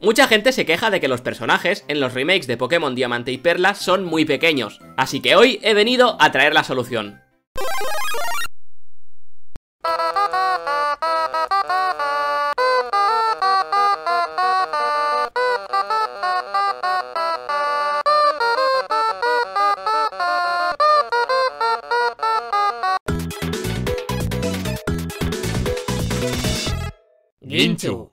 Mucha gente se queja de que los personajes en los remakes de Pokémon Diamante y Perla son muy pequeños, así que hoy he venido a traer la solución. Guinchu.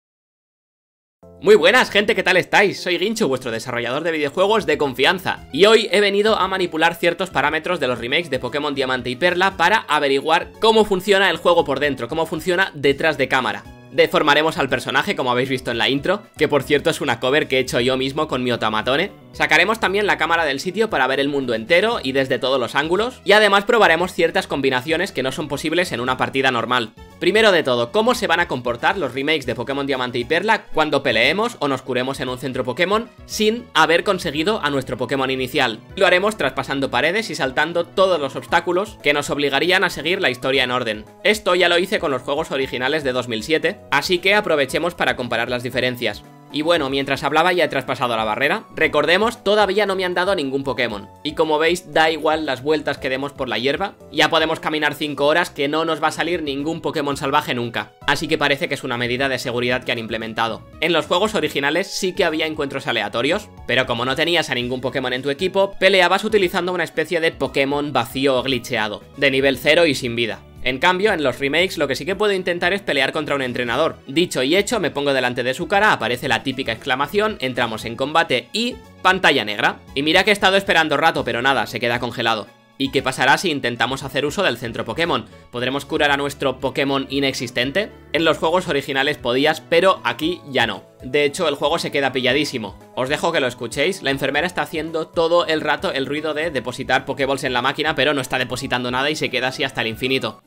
Muy buenas gente, ¿qué tal estáis? Soy Guinchu, vuestro desarrollador de videojuegos de confianza, y hoy he venido a manipular ciertos parámetros de los remakes de Pokémon Diamante y Perla para averiguar cómo funciona el juego por dentro, cómo funciona detrás de cámara. Deformaremos al personaje, como habéis visto en la intro, que por cierto es una cover que he hecho yo mismo con mi Otamatone. Sacaremos también la cámara del sitio para ver el mundo entero y desde todos los ángulos, y además probaremos ciertas combinaciones que no son posibles en una partida normal. Primero de todo, ¿cómo se van a comportar los remakes de Pokémon Diamante y Perla cuando peleemos o nos curemos en un centro Pokémon sin haber conseguido a nuestro Pokémon inicial? Lo haremos traspasando paredes y saltando todos los obstáculos que nos obligarían a seguir la historia en orden. Esto ya lo hice con los juegos originales de 2007, así que aprovechemos para comparar las diferencias. Y bueno, mientras hablaba ya he traspasado la barrera. Recordemos, todavía no me han dado ningún Pokémon, y como veis da igual las vueltas que demos por la hierba. Ya podemos caminar 5 horas que no nos va a salir ningún Pokémon salvaje nunca, así que parece que es una medida de seguridad que han implementado. En los juegos originales sí que había encuentros aleatorios, pero como no tenías a ningún Pokémon en tu equipo, peleabas utilizando una especie de Pokémon vacío o glitcheado, de nivel 0 y sin vida. En cambio, en los remakes lo que sí que puedo intentar es pelear contra un entrenador. Dicho y hecho, me pongo delante de su cara, aparece la típica exclamación, entramos en combate y... pantalla negra. Y mira que he estado esperando rato, pero nada, se queda congelado. ¿Y qué pasará si intentamos hacer uso del centro Pokémon? ¿Podremos curar a nuestro Pokémon inexistente? En los juegos originales podías, pero aquí ya no. De hecho, el juego se queda pilladísimo. Os dejo que lo escuchéis. La enfermera está haciendo todo el rato el ruido de depositar Pokéballs en la máquina, pero no está depositando nada y se queda así hasta el infinito.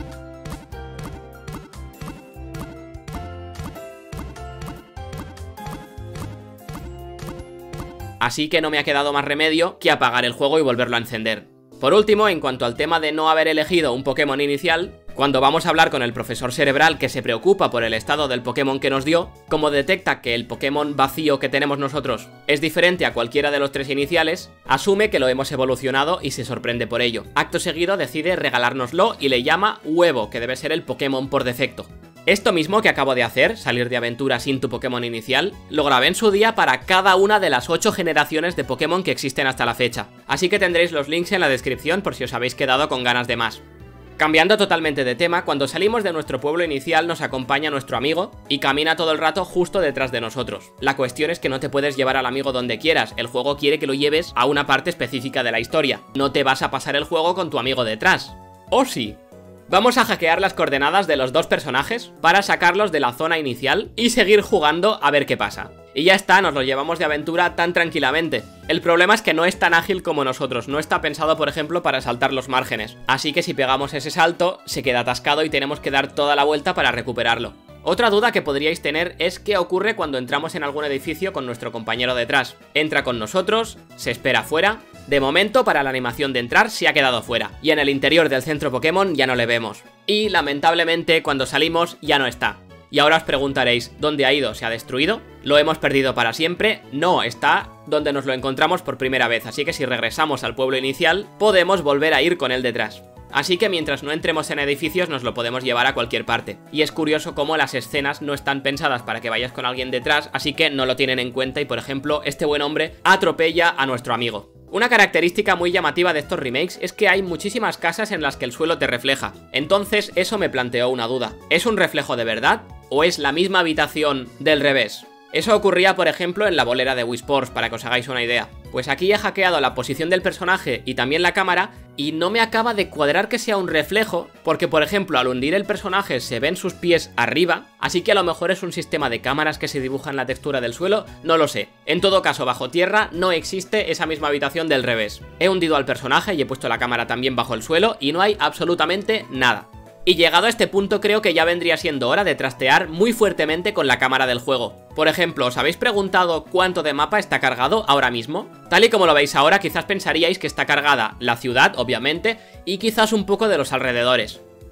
Así que no me ha quedado más remedio que apagar el juego y volverlo a encender. Por último, en cuanto al tema de no haber elegido un Pokémon inicial, cuando vamos a hablar con el profesor cerebral que se preocupa por el estado del Pokémon que nos dio, como detecta que el Pokémon vacío que tenemos nosotros es diferente a cualquiera de los 3 iniciales, asume que lo hemos evolucionado y se sorprende por ello. Acto seguido decide regalárnoslo y le llama Huevo, que debe ser el Pokémon por defecto. Esto mismo que acabo de hacer, salir de aventura sin tu Pokémon inicial, lo grabé en su día para cada una de las 8 generaciones de Pokémon que existen hasta la fecha, así que tendréis los links en la descripción por si os habéis quedado con ganas de más. Cambiando totalmente de tema, cuando salimos de nuestro pueblo inicial nos acompaña nuestro amigo y camina todo el rato justo detrás de nosotros. La cuestión es que no te puedes llevar al amigo donde quieras, el juego quiere que lo lleves a una parte específica de la historia, no te vas a pasar el juego con tu amigo detrás. ¿O sí? Vamos a hackear las coordenadas de los 2 personajes para sacarlos de la zona inicial y seguir jugando a ver qué pasa. Y ya está, nos lo llevamos de aventura tan tranquilamente. El problema es que no es tan ágil como nosotros, no está pensado por ejemplo para saltar los márgenes. Así que si pegamos ese salto, se queda atascado y tenemos que dar toda la vuelta para recuperarlo. Otra duda que podríais tener es qué ocurre cuando entramos en algún edificio con nuestro compañero detrás. Entra con nosotros, se espera fuera. De momento, para la animación de entrar se ha quedado fuera, y en el interior del centro Pokémon ya no le vemos. Y lamentablemente cuando salimos ya no está. Y ahora os preguntaréis, ¿dónde ha ido? ¿Se ha destruido? ¿Lo hemos perdido para siempre? No, está donde nos lo encontramos por primera vez, así que si regresamos al pueblo inicial, podemos volver a ir con él detrás. Así que mientras no entremos en edificios nos lo podemos llevar a cualquier parte. Y es curioso cómo las escenas no están pensadas para que vayas con alguien detrás, así que no lo tienen en cuenta y por ejemplo este buen hombre atropella a nuestro amigo. Una característica muy llamativa de estos remakes es que hay muchísimas casas en las que el suelo te refleja. Entonces eso me planteó una duda. ¿Es un reflejo de verdad? ¿O es la misma habitación del revés? Eso ocurría por ejemplo en la bolera de Wii Sports, para que os hagáis una idea. Pues aquí he hackeado la posición del personaje y también la cámara y no me acaba de cuadrar que sea un reflejo, porque por ejemplo al hundir el personaje se ven sus pies arriba, así que a lo mejor es un sistema de cámaras que se dibujan la textura del suelo, no lo sé. En todo caso, bajo tierra no existe esa misma habitación del revés. He hundido al personaje y he puesto la cámara también bajo el suelo y no hay absolutamente nada. Y llegado a este punto creo que ya vendría siendo hora de trastear muy fuertemente con la cámara del juego. Por ejemplo, ¿os habéis preguntado cuánto de mapa está cargado ahora mismo? Tal y como lo veis ahora, quizás pensaríais que está cargada la ciudad, obviamente, y quizás un poco de los alrededores.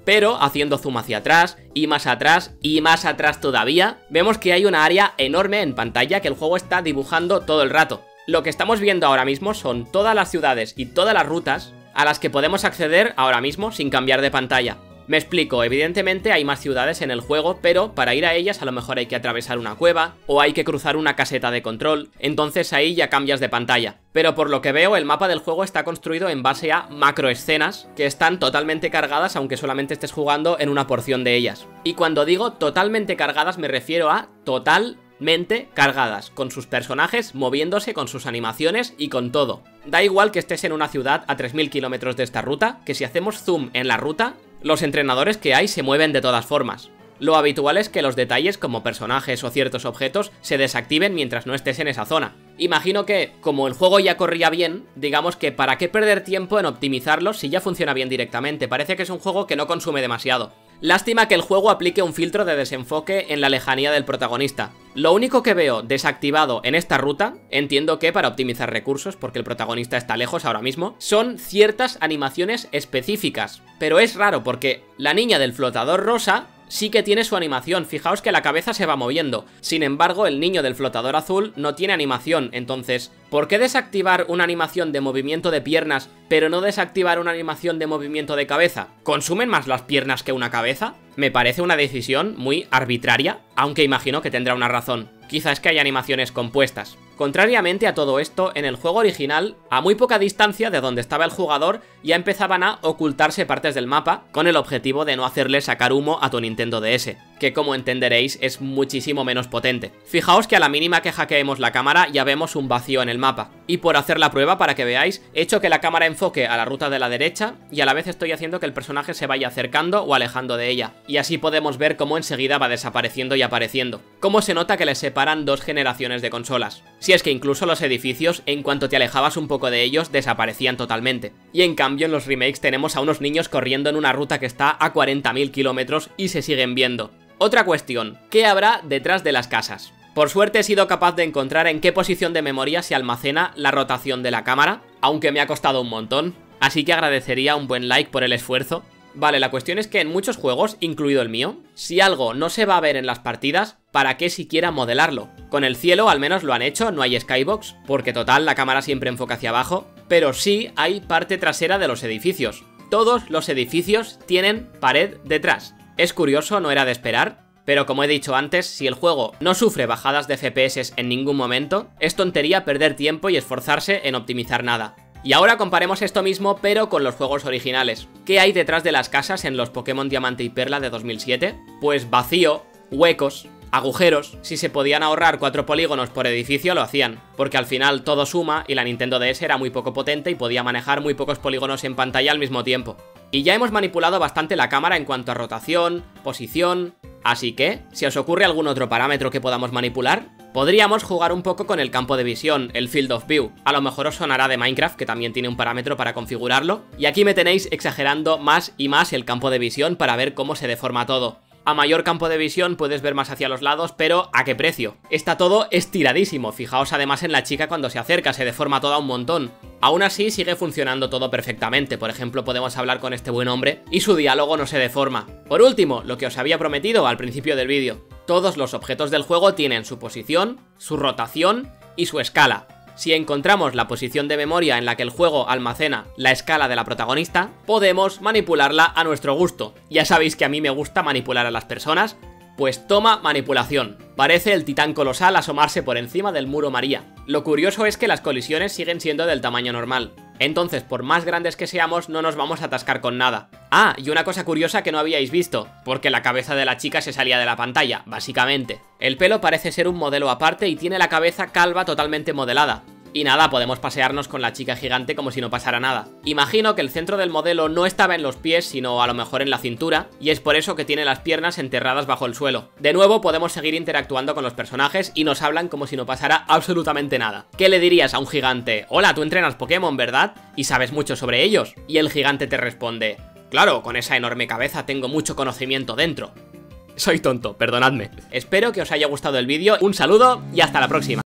Pero haciendo zoom hacia atrás, y más atrás, y más atrás todavía, vemos que hay una área enorme en pantalla que el juego está dibujando todo el rato. Lo que estamos viendo ahora mismo son todas las ciudades y todas las rutas a las que podemos acceder ahora mismo sin cambiar de pantalla. Me explico, evidentemente hay más ciudades en el juego, pero para ir a ellas a lo mejor hay que atravesar una cueva o hay que cruzar una caseta de control, entonces ahí ya cambias de pantalla. Pero por lo que veo el mapa del juego está construido en base a macroescenas que están totalmente cargadas aunque solamente estés jugando en una porción de ellas. Y cuando digo totalmente cargadas me refiero a totalmente cargadas, con sus personajes moviéndose, con sus animaciones y con todo. Da igual que estés en una ciudad a 3000 kilómetros de esta ruta, que si hacemos zoom en la ruta, los entrenadores que hay se mueven de todas formas. Lo habitual es que los detalles como personajes o ciertos objetos se desactiven mientras no estés en esa zona. Imagino que, como el juego ya corría bien, digamos que para qué perder tiempo en optimizarlo si ya funciona bien directamente. Parece que es un juego que no consume demasiado. Lástima que el juego aplique un filtro de desenfoque en la lejanía del protagonista. Lo único que veo desactivado en esta ruta, entiendo que para optimizar recursos, porque el protagonista está lejos ahora mismo, son ciertas animaciones específicas. Pero es raro porque la niña del flotador rosa sí que tiene su animación, fijaos que la cabeza se va moviendo. Sin embargo, el niño del flotador azul no tiene animación, entonces, ¿por qué desactivar una animación de movimiento de piernas, pero no desactivar una animación de movimiento de cabeza? ¿Consumen más las piernas que una cabeza? Me parece una decisión muy arbitraria, aunque imagino que tendrá una razón. Quizás es que hay animaciones compuestas. Contrariamente a todo esto, en el juego original, a muy poca distancia de donde estaba el jugador, ya empezaban a ocultarse partes del mapa, con el objetivo de no hacerle sacar humo a tu Nintendo DS, que como entenderéis es muchísimo menos potente. Fijaos que a la mínima que hackeemos la cámara ya vemos un vacío en el mapa, y por hacer la prueba para que veáis, he hecho que la cámara enfoque a la ruta de la derecha, y a la vez estoy haciendo que el personaje se vaya acercando o alejando de ella, y así podemos ver cómo enseguida va desapareciendo y apareciendo. Cómo se nota que les separan dos generaciones de consolas. Si es que incluso los edificios, en cuanto te alejabas un poco de ellos, desaparecían totalmente. Y en cambio en los remakes tenemos a unos niños corriendo en una ruta que está a 40.000 kilómetros y se siguen viendo. Otra cuestión, ¿qué habrá detrás de las casas? Por suerte he sido capaz de encontrar en qué posición de memoria se almacena la rotación de la cámara, aunque me ha costado un montón, así que agradecería un buen like por el esfuerzo. Vale, la cuestión es que en muchos juegos, incluido el mío, si algo no se va a ver en las partidas, ¿para qué siquiera modelarlo? Con el cielo al menos lo han hecho, no hay skybox, porque total la cámara siempre enfoca hacia abajo, pero sí hay parte trasera de los edificios. Todos los edificios tienen pared detrás. Es curioso, no era de esperar, pero como he dicho antes, si el juego no sufre bajadas de FPS en ningún momento, es tontería perder tiempo y esforzarse en optimizar nada. Y ahora comparemos esto mismo pero con los juegos originales. ¿Qué hay detrás de las casas en los Pokémon Diamante y Perla de 2007? Pues vacío, huecos, agujeros. Si se podían ahorrar 4 polígonos por edificio lo hacían, porque al final todo suma y la Nintendo DS era muy poco potente y podía manejar muy pocos polígonos en pantalla al mismo tiempo. Y ya hemos manipulado bastante la cámara en cuanto a rotación, posición, así que, si os ocurre algún otro parámetro que podamos manipular, podríamos jugar un poco con el campo de visión, el Field of View. A lo mejor os sonará de Minecraft, que también tiene un parámetro para configurarlo, y aquí me tenéis exagerando más y más el campo de visión para ver cómo se deforma todo. A mayor campo de visión puedes ver más hacia los lados, pero ¿a qué precio? Está todo estiradísimo, fijaos además en la chica cuando se acerca, se deforma toda un montón. Aún así sigue funcionando todo perfectamente, por ejemplo podemos hablar con este buen hombre y su diálogo no se deforma. Por último, lo que os había prometido al principio del vídeo, todos los objetos del juego tienen su posición, su rotación y su escala. Si encontramos la posición de memoria en la que el juego almacena la escala de la protagonista, podemos manipularla a nuestro gusto. Ya sabéis que a mí me gusta manipular a las personas, pues toma manipulación. Parece el titán colosal asomarse por encima del muro María. Lo curioso es que las colisiones siguen siendo del tamaño normal. Entonces, por más grandes que seamos, no nos vamos a atascar con nada. Ah, y una cosa curiosa que no habíais visto, porque la cabeza de la chica se salía de la pantalla, básicamente. El pelo parece ser un modelo aparte y tiene la cabeza calva totalmente modelada. Y nada, podemos pasearnos con la chica gigante como si no pasara nada. Imagino que el centro del modelo no estaba en los pies, sino a lo mejor en la cintura, y es por eso que tiene las piernas enterradas bajo el suelo. De nuevo podemos seguir interactuando con los personajes y nos hablan como si no pasara absolutamente nada. ¿Qué le dirías a un gigante? Hola, tú entrenas Pokémon, ¿verdad? Y sabes mucho sobre ellos. Y el gigante te responde, claro, con esa enorme cabeza tengo mucho conocimiento dentro. Soy tonto, perdonadme. Espero que os haya gustado el vídeo, un saludo y hasta la próxima.